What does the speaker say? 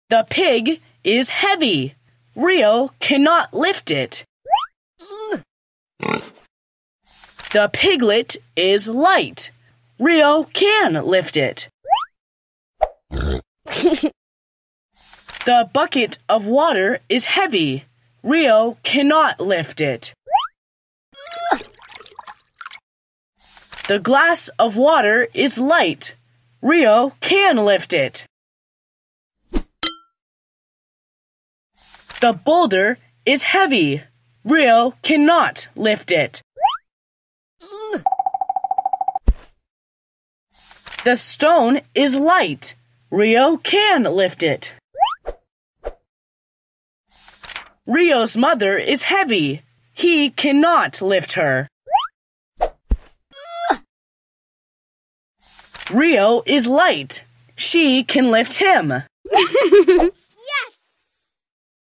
The pig is heavy. Rio cannot lift it. The piglet is light. Rio can lift it. The bucket of water is heavy. Rio cannot lift it. The glass of water is light. Rio can lift it. The boulder is heavy. Rio cannot lift it. The stone is light. Rio can lift it. Rio's mother is heavy. He cannot lift her. Rio is light. She can lift him.